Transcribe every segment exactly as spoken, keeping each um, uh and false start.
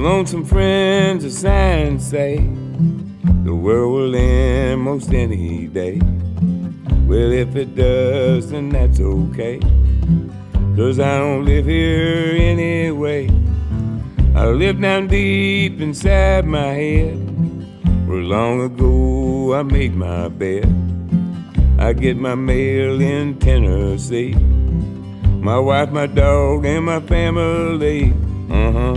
lonesome friends of science say the world will end most any day. Well, if it does, then that's okay, 'cause I don't live here anyway. I live down deep inside my head, where long ago I made my bed. I get my mail in Tennessee, my wife, my dog, and my family. Uh-huh.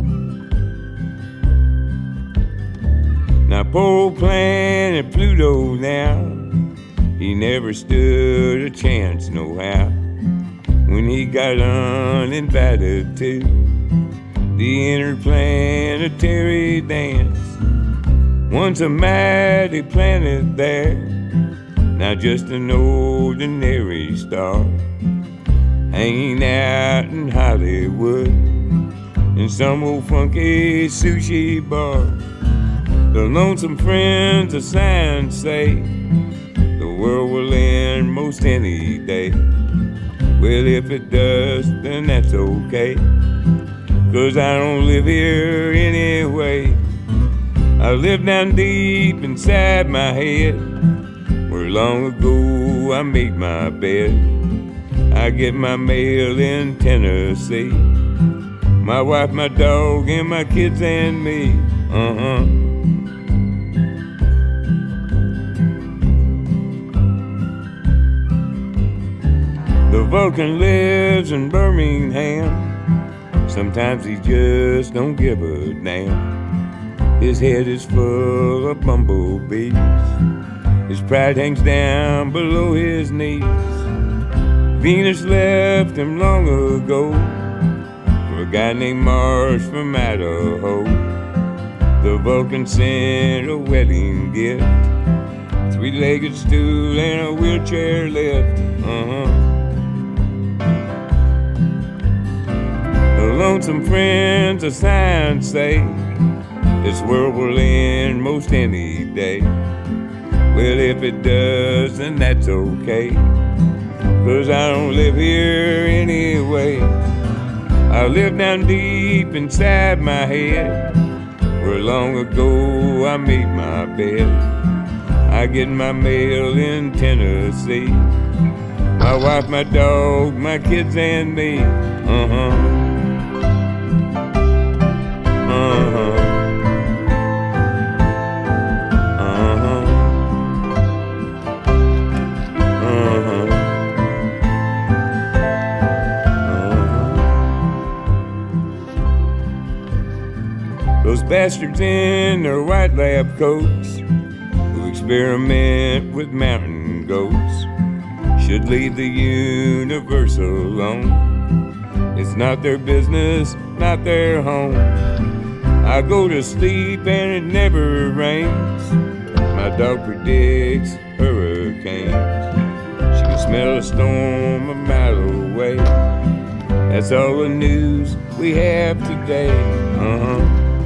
Now poor old planet Pluto now, he never stood a chance nohow when he got uninvited to the interplanetary dance. Once a mighty planet there, now just an ordinary star, hanging out in Hollywood in some old funky sushi bar. The lonesome friends of science say the world will end most any day. Well, if it does, then that's okay, 'cause I don't live here anyway. I live down deep inside my head, where long ago I made my bed. I get my mail in Tennessee, my wife, my dog, and my kids and me. Uh-huh. The Vulcan lives in Birmingham. Sometimes he just don't give a damn. His head is full of bumblebees. His pride hangs down below his knees. Venus left him long ago for a guy named Mars from Idaho. The Vulcan sent a wedding gift, three-legged stool and a wheelchair lift. Uh-huh. The lonesome friends of science say this world will end most any day. Well, if it does, then that's okay, 'cause I don't live here anyway. I live down deep inside my head, where long ago I made my bed. I get my mail in Tennessee, my wife, my dog, my kids and me. Uh-huh. Uh-huh. Those bastards in their white lab coats who experiment with mountain goats should leave the universe alone. It's not their business, not their home. I go to sleep and it never rains. My dog predicts hurricanes. She can smell a storm a mile away. That's all the news we have today. Uh-huh.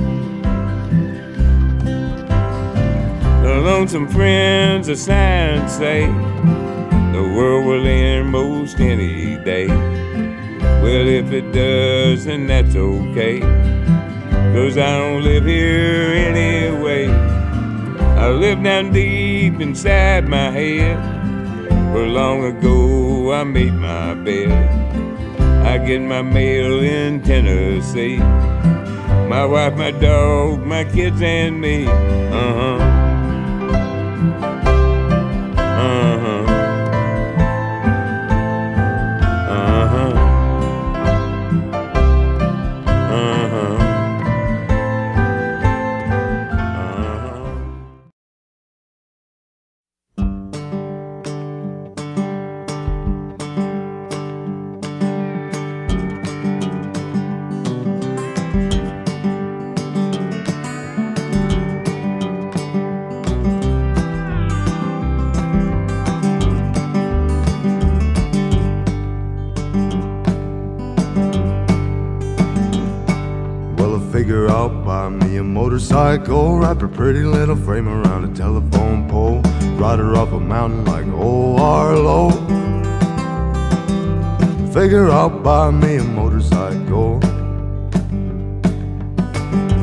The lonesome friends of science say the world will end most any day. Well, if it does, then that's okay, 'cause I don't live here anyway. I live down deep inside my head, where long ago I made my bed. I get my mail in Tennessee, my wife, my dog, my kids and me. Uh-huh. Uh-huh. Uh-huh. Uh-huh. Figure I'll buy me a motorcycle, wrap a pretty little frame around a telephone pole, ride her up a mountain like old Arlo. Figure I'll buy me a motorcycle.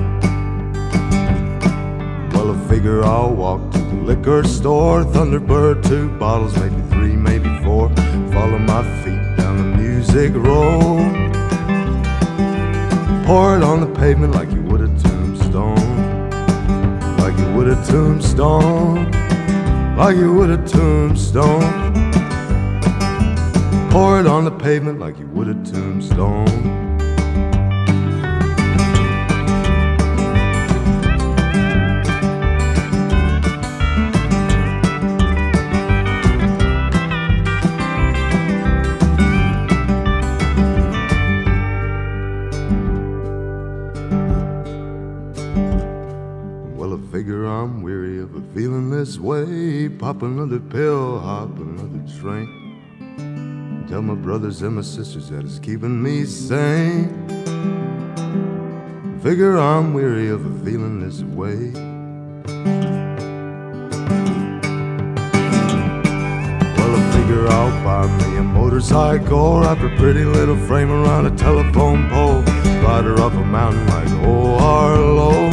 figure I'll walk to the liquor store, Thunderbird, two bottles, maybe three, maybe four. Follow my feet down the music road. Pour it on the pavement like you would a tombstone, like you would a tombstone, like you would a tombstone. Pour it on the pavement like you would a tombstone. I'm weary of a feeling this way. Pop another pill, hop another train. Tell my brothers and my sisters that it's keeping me sane. Figure I'm weary of a feeling this way. Well, I figure I'll buy me a motorcycle, wrap a pretty little frame around a telephone pole, ride her up a mountain like old Harlow.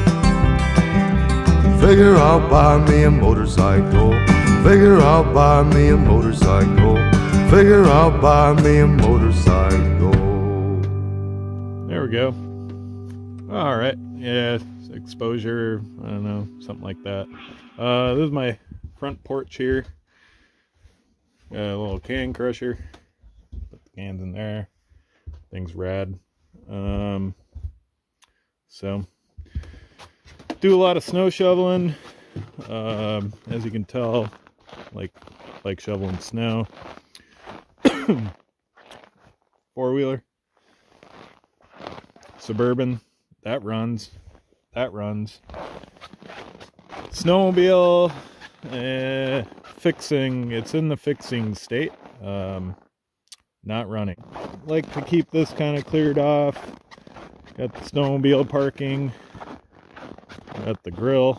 Figure I'll buy me a motorcycle. Figure I'll buy me a motorcycle. Figure I'll buy me a motorcycle. There we go. All right. Yeah, exposure. I don't know, something like that. Uh, this is my front porch here. Got a little can crusher. Put the cans in there. Thing's rad. Um, so. Do a lot of snow shoveling, um, as you can tell, like like shoveling snow. Four-wheeler, Suburban, that runs, that runs. Snowmobile, eh, fixing, it's in the fixing state, um, not running. Like to keep this kind of cleared off. Got the snowmobile parking. Got the grill,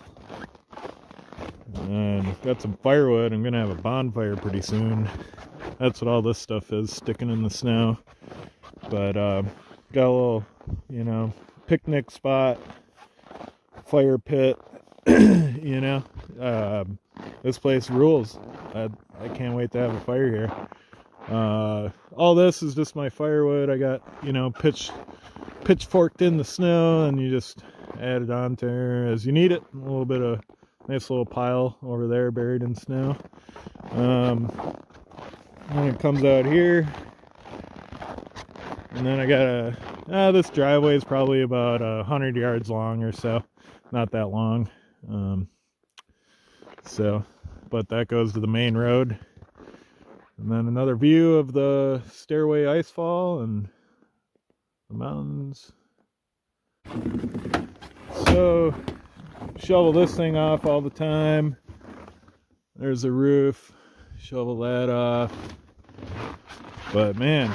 and got some firewood. I'm gonna have a bonfire pretty soon. That's what all this stuff is, sticking in the snow. But uh, got a little, you know, picnic spot, fire pit. You know, uh, this place rules. I, I can't wait to have a fire here. Uh, all this is just my firewood. I got, you know, pitch pitchforked in the snow, and you just add it on there as you need it. A little bit of nice little pile over there buried in snow. Um, and it comes out here, and then I got a uh, this driveway is probably about a hundred yards long or so, not that long. Um, so, but that goes to the main road, and then another view of the stairway icefall and the mountains. So, shovel this thing off all the time. There's the roof. Shovel that off. But man,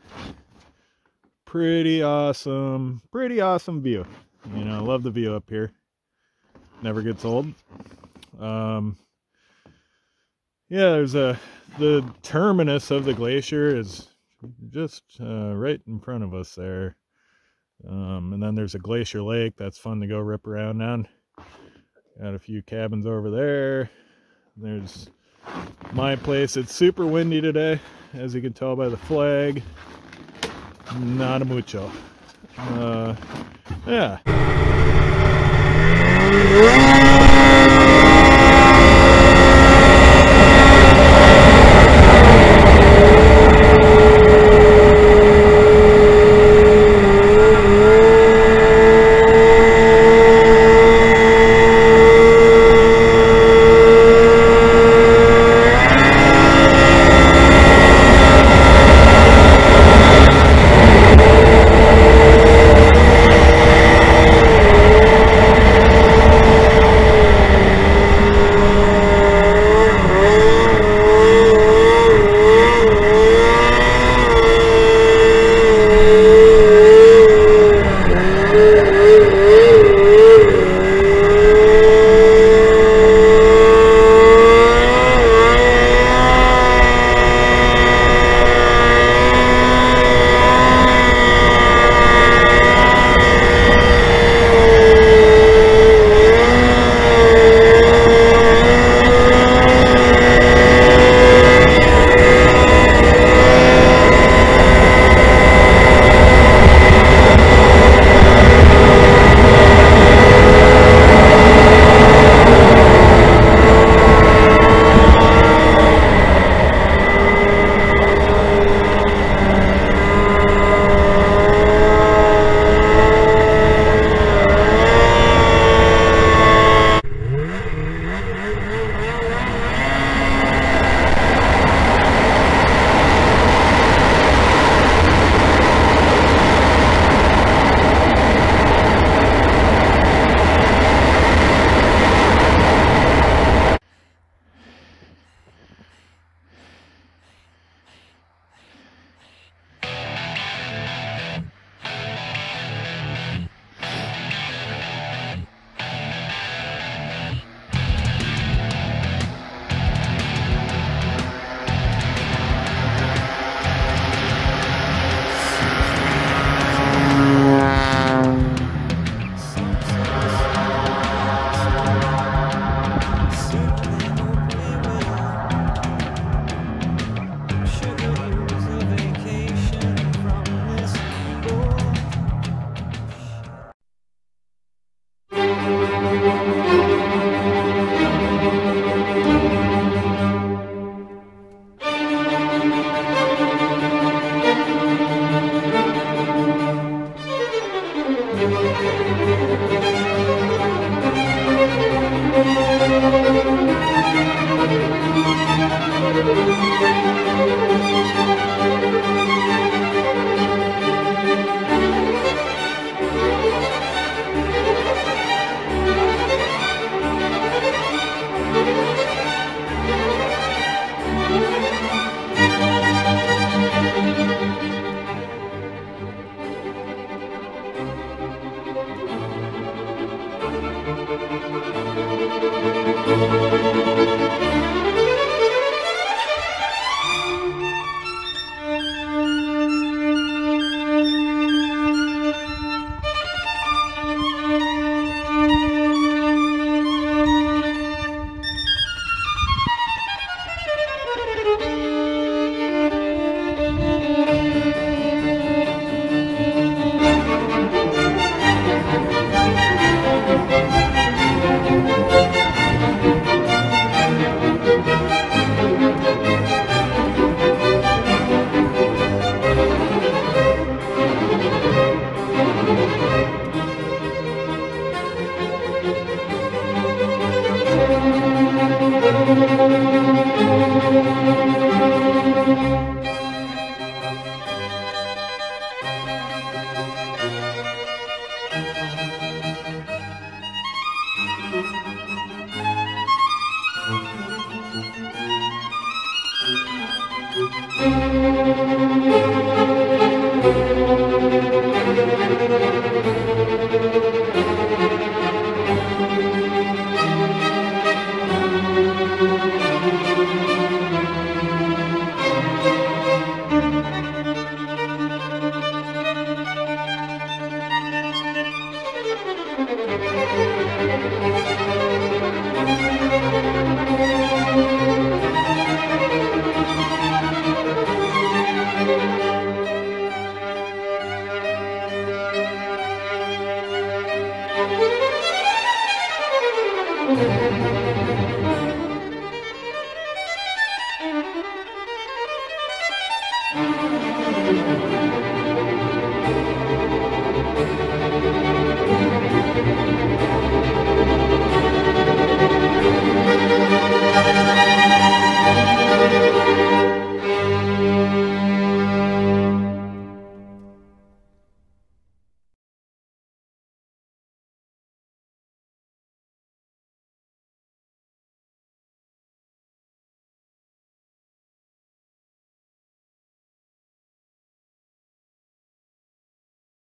pretty awesome, pretty awesome view. You know, I love the view up here. Never gets old. Um, yeah, there's a, the terminus of the glacier is just uh, right in front of us there. Um, and then there's a glacier lake that's fun to go rip around on. Got a few cabins over there. There's my place. It's super windy today, as you can tell by the flag. Not a mucho. Uh, yeah. Thank you.